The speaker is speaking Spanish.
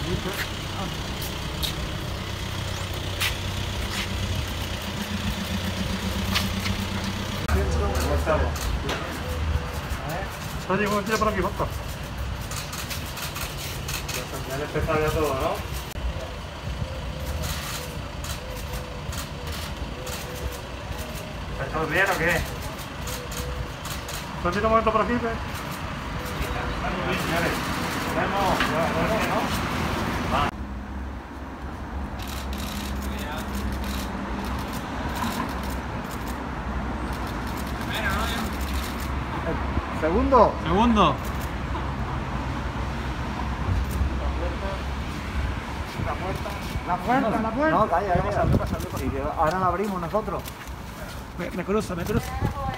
¿Cómo estamos? Oye, ¿cómo tira por aquí, Bosco? Ya han empezado ya todo, ¿no? ¿Está todo bien o qué? ¿Cuánto un momento por aquí, pues? Estamos bien, señores. Nos vemos. ¿No? Va. Segundo. Segundo. La puerta, la puerta. No, calla, calla. Ahora la abrimos nosotros. Me cruzo.